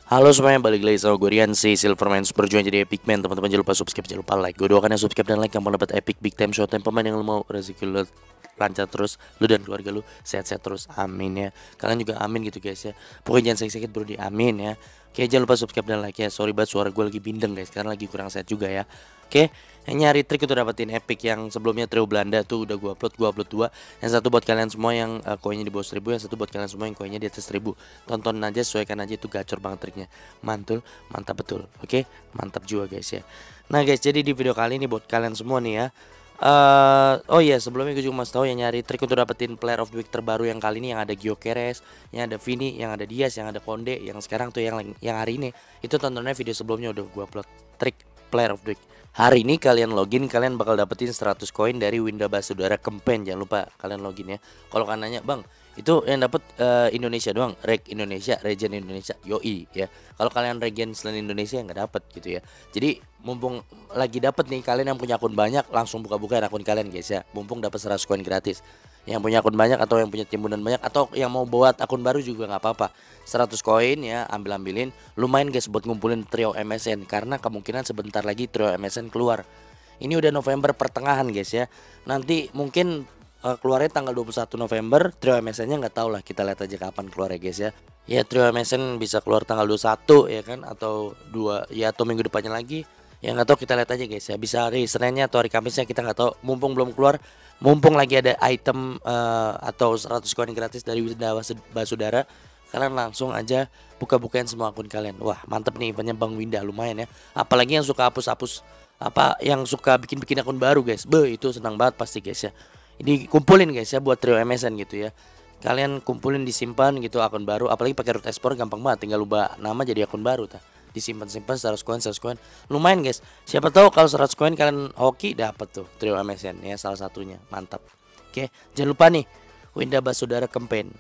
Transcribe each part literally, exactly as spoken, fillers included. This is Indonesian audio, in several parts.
Halo semuanya, balik lagi sama gue Rian si Silverman Super Juan jadi Epic Man. Teman-teman jangan lupa subscribe, jangan lupa like. Gue doakan ya subscribe dan like yang mau dapat epic big time showtime pemain yang lu mau, rezeki lu lancar terus, lu dan keluarga lu sehat-sehat terus, amin ya. Kalian juga amin gitu guys ya. Pokoknya jangan sakit-sakit bro, di amin ya. Oke, jangan lupa subscribe dan like ya. Sorry banget suara gue lagi bindeng guys, karena lagi kurang sehat juga ya. Oke, yang nyari trik untuk dapetin epic yang sebelumnya trio Belanda tuh udah gue upload, gue upload dua. Yang satu buat kalian semua yang uh, koinnya di bawah seribu, yang satu buat kalian semua yang koinnya di atas seribu. Tonton aja, sesuaikan aja, itu gacor banget triknya. Mantul, mantap betul. Oke, mantap juga guys ya. Nah guys, jadi di video kali ini buat kalian semua nih ya. Uh, oh iya, sebelumnya gue juga masih tahu yang nyari trik untuk dapetin player of the week terbaru yang kali ini, yang ada Gyökeres, yang ada Vini, yang ada Diaz, yang ada Konde, yang sekarang tuh yang yang hari ini. Itu tontonnya video sebelumnya udah gue upload trik player of the week. Hari ini kalian login, kalian bakal dapetin seratus koin dari Winda Basudara Kempen. Jangan lupa kalian login ya. Kalau kan nanya, "Bang, itu yang dapat uh, Indonesia doang, reg Indonesia, region Indonesia." Yoi ya. Kalau kalian region selain Indonesia nggak dapat gitu ya. Jadi mumpung lagi dapat nih, kalian yang punya akun banyak langsung buka-buka akun kalian guys ya. Mumpung dapat seratus koin gratis. Yang punya akun banyak atau yang punya timbunan banyak atau yang mau buat akun baru juga nggak apa-apa. seratus koin ya, ambil-ambilin. Lumayan guys buat ngumpulin trio M S N, karena kemungkinan sebentar lagi trio M S N keluar. Ini udah November pertengahan guys ya. Nanti mungkin uh, keluarnya tanggal dua puluh satu November. Trio M S N-nya nggak tahu lah, kita lihat aja kapan keluar ya guys ya. Ya trio M S N bisa keluar tanggal dua puluh satu ya kan, atau dua ya, atau minggu depannya lagi. Ya nggak tahu, kita lihat aja guys ya. Bisa hari Seninnya atau hari Kamisnya, kita nggak tahu. Mumpung belum keluar, mumpung lagi ada item uh, atau seratus koin gratis dari Winda Basudara, kalian langsung aja buka-bukain semua akun kalian. Wah mantep nih eventnya Bang Winda, lumayan ya. Apalagi yang suka hapus-hapus, apa yang suka bikin-bikin akun baru guys, be itu senang banget pasti guys ya. Ini kumpulin guys ya buat trio M S N gitu ya. Kalian kumpulin, disimpan gitu akun baru, apalagi pakai root export gampang banget, tinggal ubah nama jadi akun baru ta. Disimpan-simpan seratus koin, seratus koin. Lumayan guys. Siapa tahu kalau seratus koin kalian hoki dapat tuh trio M S N ya, salah satunya. Mantap. Oke, jangan lupa nih Winda Basudara Kempen.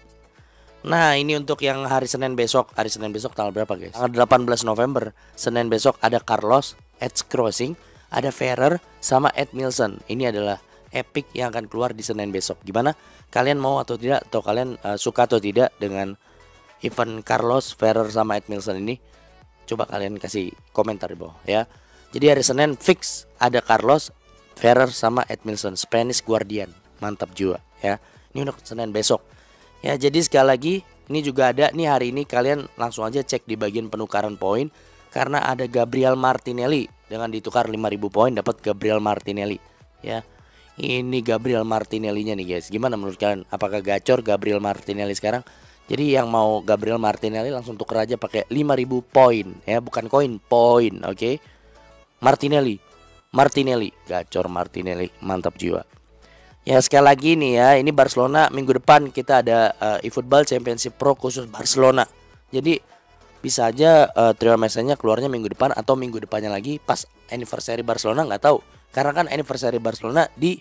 Nah, ini untuk yang hari Senin besok. Hari Senin besok tanggal berapa guys? Tanggal delapan belas November. Senin besok ada Carlos, Edge Crossing, ada Ferrer sama Ed Milson. Ini adalah epic yang akan keluar di Senin besok. Gimana? Kalian mau atau tidak, atau kalian uh, suka atau tidak dengan event Carlos, Ferrer sama Ed Milson ini? Coba kalian kasih komentar di bawah ya. Jadi hari Senin fix ada Carlos, Ferrer sama Ed Milson, Spanish Guardian. Mantap juga ya. Ini untuk Senin besok. Ya, jadi sekali lagi ini juga ada nih hari ini, kalian langsung aja cek di bagian penukaran poin, karena ada Gabriel Martinelli. Dengan ditukar lima ribu poin dapat Gabriel Martinelli ya. Ini Gabriel Martinelli-nya nih guys. Gimana menurut kalian? Apakah gacor Gabriel Martinelli sekarang? Jadi yang mau Gabriel Martinelli langsung tuker aja pakai lima ribu poin ya, bukan koin, poin, oke. Okay? Martinelli. Martinelli, gacor Martinelli, mantap jiwa. Ya sekali lagi nih ya, ini Barcelona minggu depan kita ada uh, eFootball Championship Pro khusus Barcelona. Jadi bisa aja uh, trio M S N-nya keluarnya minggu depan atau minggu depannya lagi pas anniversary Barcelona, nggak tahu. Karena kan anniversary Barcelona di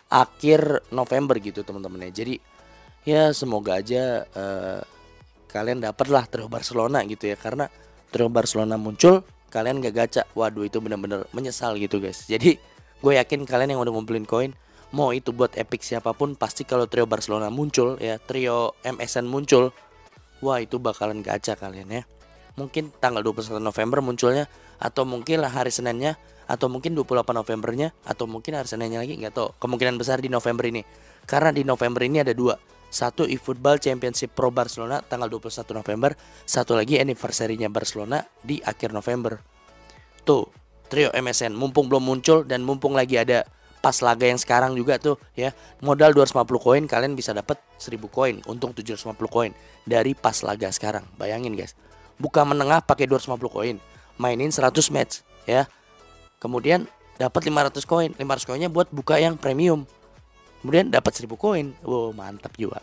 akhir November gitu teman-teman ya. Jadi ya semoga aja uh, kalian dapat lah trio Barcelona gitu ya. Karena trio Barcelona muncul, kalian gak gacha, waduh itu bener-bener menyesal gitu guys. Jadi gue yakin kalian yang udah ngumpulin koin, mau itu buat epic siapapun, pasti kalau trio Barcelona muncul ya, trio M S N muncul, wah itu bakalan gacha kalian ya. Mungkin tanggal dua puluh satu November munculnya, atau mungkin lah hari Seninnya, atau mungkin dua puluh delapan Novembernya, atau mungkin hari Seninnya lagi, nggak tahu. Kemungkinan besar di November ini, karena di November ini ada dua. Satu eFootball Championship Pro Barcelona tanggal dua puluh satu November, satu lagi anniversary-nya Barcelona di akhir November. Tuh, trio M S N mumpung belum muncul dan mumpung lagi ada pas laga yang sekarang juga tuh ya. Modal dua ratus lima puluh koin kalian bisa dapat seribu koin, untung tujuh ratus lima puluh koin dari pas laga sekarang. Bayangin guys. Buka menengah pakai dua ratus lima puluh koin, mainin seratus match ya. Kemudian dapat lima ratus koin, lima ratus koinnya buat buka yang premium. Kemudian dapat seribu koin. Wow, mantap juga.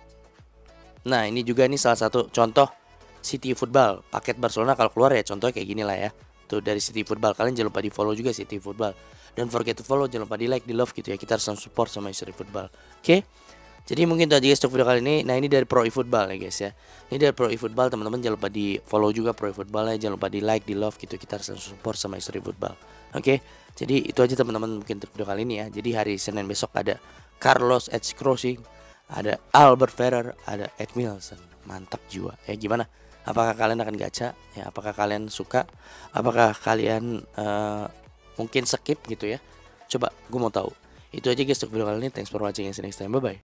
Nah, ini juga nih salah satu contoh City Football. Paket Barcelona kalau keluar ya contohnya kayak gini lah ya. Tuh dari City Football, kalian jangan lupa di follow juga City Football. Don't forget to follow, jangan lupa di like, di love gitu ya. Kita harus support sama City Football. Oke. Okay? Jadi mungkin itu aja guys untuk video kali ini. Nah, ini dari Pro eFootball ya guys ya. Ini dari Pro eFootball, teman-teman jangan lupa di follow juga Pro eFootball ya. Jangan lupa di like, di love gitu. Kita harus support sama City Football. Oke. Okay? Jadi itu aja teman-teman mungkin untuk video kali ini ya. Jadi hari Senin besok ada Carlos Edge Crossing, ada Albert Ferrer, ada Ed Milson. Mantap jiwa. Ya gimana? Apakah kalian akan gacha? Ya, apakah kalian suka? Apakah kalian uh, mungkin skip gitu ya? Coba gue mau tahu. Itu aja guys untuk video kali ini. Thanks for watching. See you next time. Bye bye.